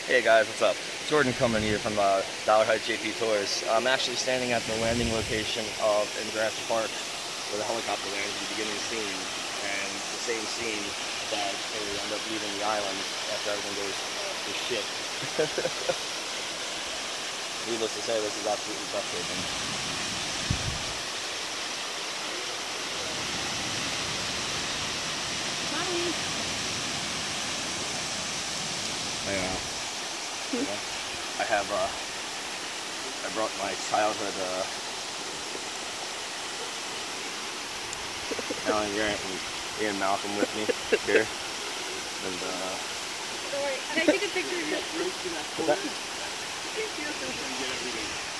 Hey guys, what's up? Jordan coming here from Dollar High JP Tours. I'm actually standing at the landing location in Jurassic Park where the helicopter lands at the beginning of the scene, and the same scene that they end up leaving the island after everything goes to shit. Needless to say, this is absolutely breathtaking. I brought my childhood Alan Garrett and Ian Malcolm with me here. And Don't worry, can I take a picture of you? what's that?